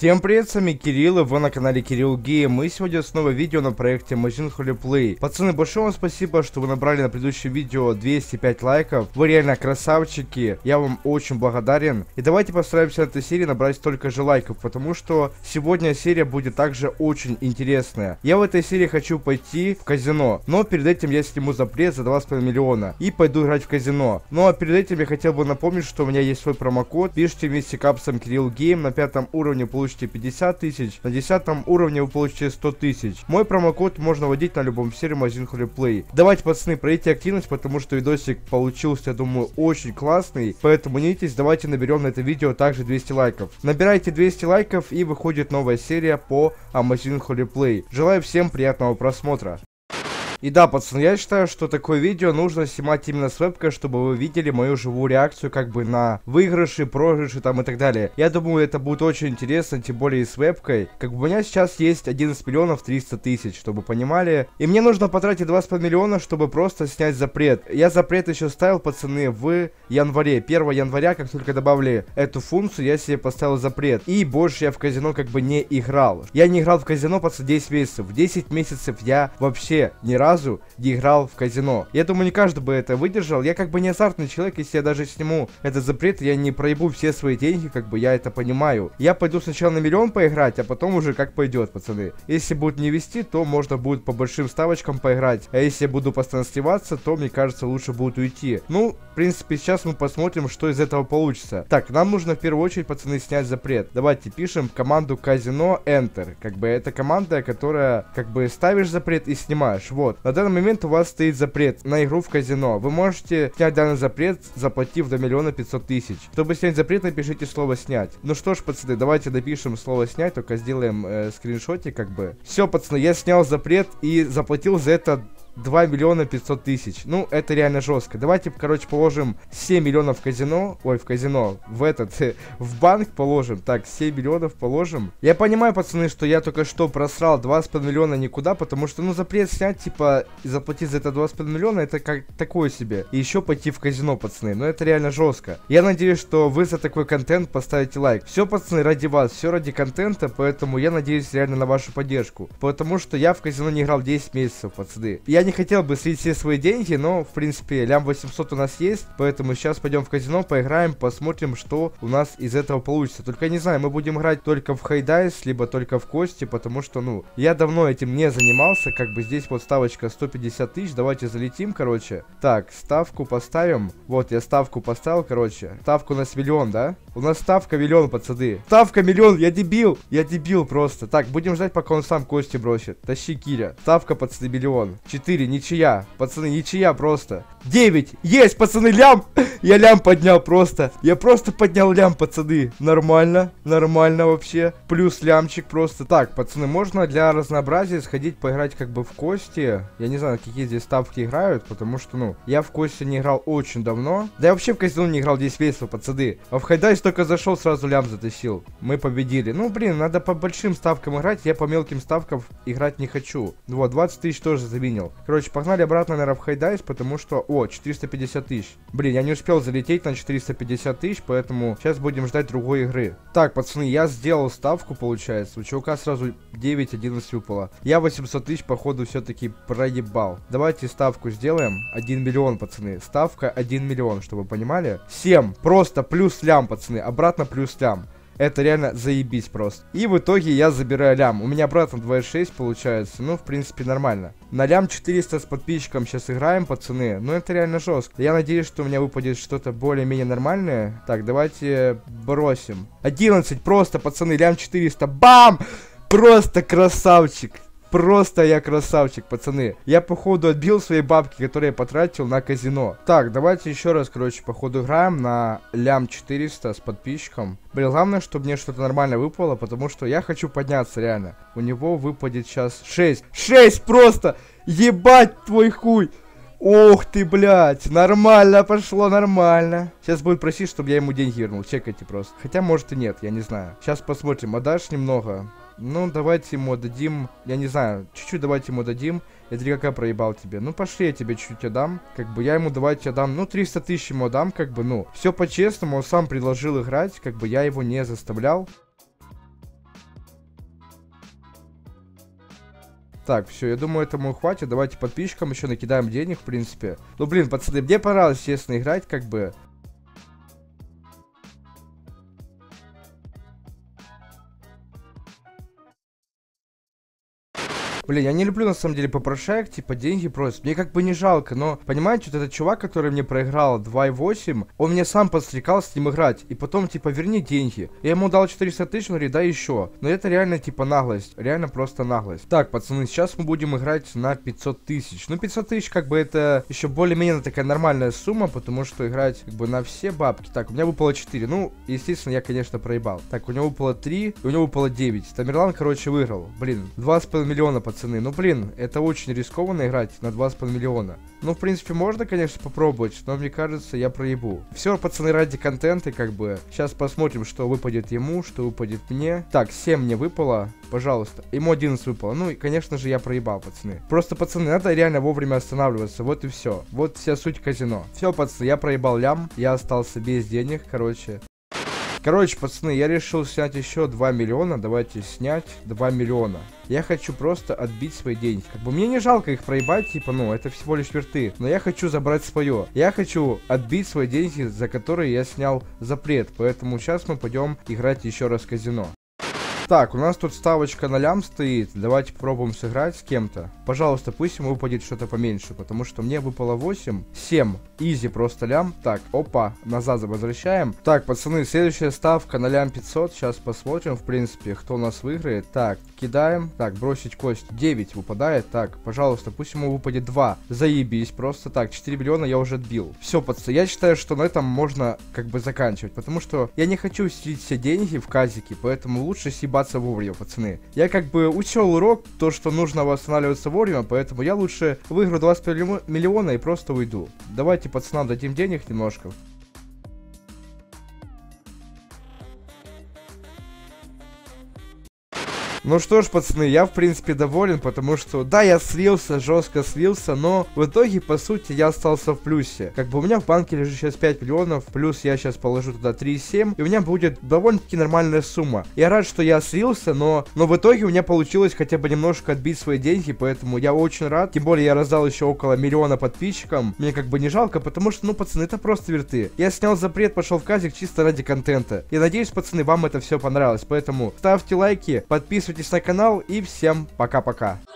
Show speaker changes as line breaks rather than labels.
Всем привет, с вами Кирилл, и вы на канале Кирилл Гейм. Мы сегодня снова видео на проекте Amazing Holy Play. Пацаны, большое вам спасибо, что вы набрали на предыдущее видео 205 лайков. Вы реально красавчики, я вам очень благодарен. И давайте постараемся на этой серии набрать столько же лайков, потому что сегодня серия будет также очень интересная. Я в этой серии хочу пойти в казино, но перед этим я сниму запрет за 2,5 миллиона и пойду играть в казино. Ну а перед этим я хотел бы напомнить, что у меня есть свой промокод. Пишите вместе капсом Кирилл Гейм, на 5 уровне получите 50 тысяч, на 10 уровне вы получите 100 тысяч. Мой промокод можно вводить на любом сервере Amazing Holy Play. Давайте, пацаны, пройдите активность, потому что видосик получился, я думаю, очень классный. Поэтому не ленитесь, давайте наберем на это видео также 200 лайков. Набирайте 200 лайков и выходит новая серия по Amazing Holy Play. Желаю всем приятного просмотра. И да, пацаны, я считаю, что такое видео нужно снимать именно с вебкой, чтобы вы видели мою живую реакцию, как бы на выигрыши, проигрыши там и так далее. Я думаю, это будет очень интересно, тем более и с вебкой. Как бы у меня сейчас есть 11 миллионов 300 тысяч, чтобы понимали. И мне нужно потратить 2,5 миллиона, чтобы просто снять запрет. Я запрет еще ставил, пацаны, в январе. 1 января, как только добавили эту функцию, я себе поставил запрет. И больше я в казино как бы не играл. Я не играл в казино, пацаны, 10 месяцев. 10 месяцев я вообще ни разу не играл в казино. Я думаю, не каждый бы это выдержал. Я как бы не азартный человек, если я даже сниму этот запрет, я не проебу все свои деньги, как бы я это понимаю. Я пойду сначала на миллион поиграть, а потом уже как пойдет, пацаны. Если будет не вести, то можно будет по большим ставочкам поиграть. А если я буду постоянно сливаться, то мне кажется, лучше будет уйти. Ну, в принципе, сейчас мы посмотрим, что из этого получится. Так, нам нужно в первую очередь, пацаны, снять запрет. Давайте пишем команду казино Enter. Как бы это команда, которая как бы ставишь запрет и снимаешь. Вот. На данный момент у вас стоит запрет на игру в казино. Вы можете снять данный запрет, заплатив до 1 500 000. Чтобы снять запрет, напишите слово снять. Ну что ж, пацаны, давайте напишем слово снять, только сделаем скриншотик как бы. Все, пацаны, я снял запрет и заплатил за это 2 500 000. Ну, это реально жестко. Давайте, короче, положим 7 миллионов в казино. Ой, в казино. В этот, в банк положим. Так, 7 миллионов положим. Я понимаю, пацаны, что я только что просрал 2,5 миллиона никуда, потому что, ну, запрет снять, типа, и заплатить за это 2,5 миллиона, это как такое себе. И еще пойти в казино, пацаны. Но это реально жестко. Я надеюсь, что вы за такой контент поставите лайк. Все, пацаны, ради вас. Все ради контента, поэтому я надеюсь реально на вашу поддержку. Потому что я в казино не играл 10 месяцев, пацаны. Я не хотел бы слить все свои деньги, но, в принципе, лям 800 у нас есть, поэтому сейчас пойдем в казино, поиграем, посмотрим, что у нас из этого получится. Только не знаю, мы будем играть только в хайдайс, либо только в кости, потому что, ну, я давно этим не занимался, как бы здесь вот ставочка 150 тысяч, давайте залетим, короче. Так, ставку поставим, вот, я ставку поставил, короче, ставку у нас миллион, да? У нас ставка миллион, пацаны. Ставка миллион, я дебил просто. Так, будем ждать, пока он сам кости бросит. Тащи, Киря. Ставка, пацаны, миллион. 4. Ничья, пацаны, ничья просто. 9, есть, пацаны, лям. Я лям поднял просто. Я просто поднял лям, пацаны. Нормально, нормально вообще. Плюс лямчик просто. Так, пацаны, можно для разнообразия сходить поиграть как бы в кости. Я не знаю, какие здесь ставки играют, потому что, ну, я в кости не играл очень давно. Да я вообще в казино не играл 10 месяцев, пацаны. А в хайдайс только зашел, сразу лям затащил. Мы победили. Ну, блин, надо по большим ставкам играть. Я по мелким ставкам играть не хочу. Вот, 20 тысяч тоже заменил. Короче, погнали обратно, наверное, в хайдайс, потому что... О, 450 тысяч. Блин, я не успел залететь на 450 тысяч, поэтому сейчас будем ждать другой игры. Так, пацаны, я сделал ставку, получается. У чувака сразу 9-11 выпало. Я 800 тысяч, походу, все-таки проебал. Давайте ставку сделаем. 1 миллион, пацаны. Ставка 1 миллион, чтобы вы понимали. 7. Просто плюс лям, пацаны. Обратно плюс лям. Это реально заебись просто. И в итоге я забираю лям. У меня обратно 2,6 получается. Ну, в принципе, нормально. На лям 400 с подписчиком сейчас играем, пацаны. Ну, это реально жестко. Я надеюсь, что у меня выпадет что-то более-менее нормальное. Так, давайте бросим. 11 просто, пацаны. Лям 400. Бам! Просто красавчик. Просто я красавчик, пацаны. Я, походу, отбил свои бабки, которые я потратил на казино. Так, давайте еще раз, короче, походу играем на лям 400 с подписчиком. Блин, главное, чтобы мне что-то нормально выпало, потому что я хочу подняться, реально. У него выпадет сейчас 6. 6 просто! Ебать твой хуй! Ох ты, блядь, нормально пошло, нормально. Сейчас будет просить, чтобы я ему деньги вернул, чекайте просто. Хотя, может и нет, я не знаю. Сейчас посмотрим, отдашь немного? Ну, давайте ему дадим, я не знаю, чуть-чуть давайте ему дадим. Я 3К проебал тебе. Ну, пошли, я тебе чуть-чуть отдам. Как бы я ему давайте отдам, ну, 300 тысяч ему отдам, как бы, ну. Все по-честному, он сам предложил играть, как бы я его не заставлял. Так, все, я думаю, этому хватит. Давайте подписчикам еще накидаем денег, в принципе. Ну, блин, пацаны, мне понравилось, честно, играть, как бы. Блин, я не люблю на самом деле попрошаек, типа деньги просят. Мне как бы не жалко, но понимаете, вот этот чувак, который мне проиграл 2,8, он мне сам подстрекал с ним играть. И потом, типа, верни деньги. Я ему дал 400 тысяч, он говорит, да еще. Но это реально, типа, наглость. Реально просто наглость. Так, пацаны, сейчас мы будем играть на 500 тысяч. Ну, 500 тысяч, как бы, это еще более-менее такая нормальная сумма, потому что играть, как бы, на все бабки. Так, у меня выпало 4. Ну, естественно, я, конечно, проебал. Так, у него выпало 3, и у него выпало 9. Тамерлан, короче, выиграл. Блин, 2,5 миллиона, пацаны. Ну, блин, это очень рискованно играть на 2,5 миллиона. Ну, в принципе, можно, конечно, попробовать, но мне кажется, я проебу. Все, пацаны, ради контента, как бы. Сейчас посмотрим, что выпадет ему, что выпадет мне. Так, 7 мне выпало, пожалуйста. Ему 11 выпало. Ну, и, конечно же, я проебал, пацаны. Просто, пацаны, надо реально вовремя останавливаться. Вот и все. Вот вся суть казино. Все, пацаны, я проебал лям. Я остался без денег, короче. Короче, пацаны, я решил снять еще 2 миллиона. Давайте снять 2 миллиона. Я хочу просто отбить свои деньги. Как бы мне не жалко их проебать, типа, ну, это всего лишь верты. Но я хочу забрать свое. Я хочу отбить свои деньги, за которые я снял запрет. Поэтому сейчас мы пойдем играть еще раз в казино. Так, у нас тут ставочка на лям стоит. Давайте попробуем сыграть с кем-то. Пожалуйста, пусть ему выпадет что-то поменьше, потому что мне выпало 8. 7. Изи просто лям. Так, опа, назад возвращаем. Так, пацаны, следующая ставка на лям 500. Сейчас посмотрим, в принципе, кто у нас выиграет. Так, кидаем. Так, бросить кость. 9 выпадает. Так, пожалуйста, пусть ему выпадет 2. Заебись, просто так, 4 миллиона я уже отбил. Все, пацаны, я считаю, что на этом можно как бы заканчивать, потому что я не хочу слить все деньги в казике, поэтому лучше съебаться вовремя, пацаны. Я как бы учел урок, то, что нужно восстанавливаться вовремя, поэтому я лучше выиграю 25 миллиона и просто уйду. Давайте пацанам дадим денег немножко. Ну что ж, пацаны, я в принципе доволен, потому что, да, я слился, жестко слился, но в итоге, по сути, я остался в плюсе. Как бы у меня в банке лежит сейчас 5 миллионов, плюс я сейчас положу туда 3,7, и у меня будет довольно-таки нормальная сумма. Я рад, что я слился, но в итоге у меня получилось хотя бы немножко отбить свои деньги, поэтому я очень рад. Тем более я раздал еще около 1 миллиона подписчикам, мне как бы не жалко, потому что, ну, пацаны, это просто верты. Я снял запрет, пошел в казик чисто ради контента. Я надеюсь, пацаны, вам это все понравилось, поэтому ставьте лайки, подписывайтесь на канал и всем пока-пока.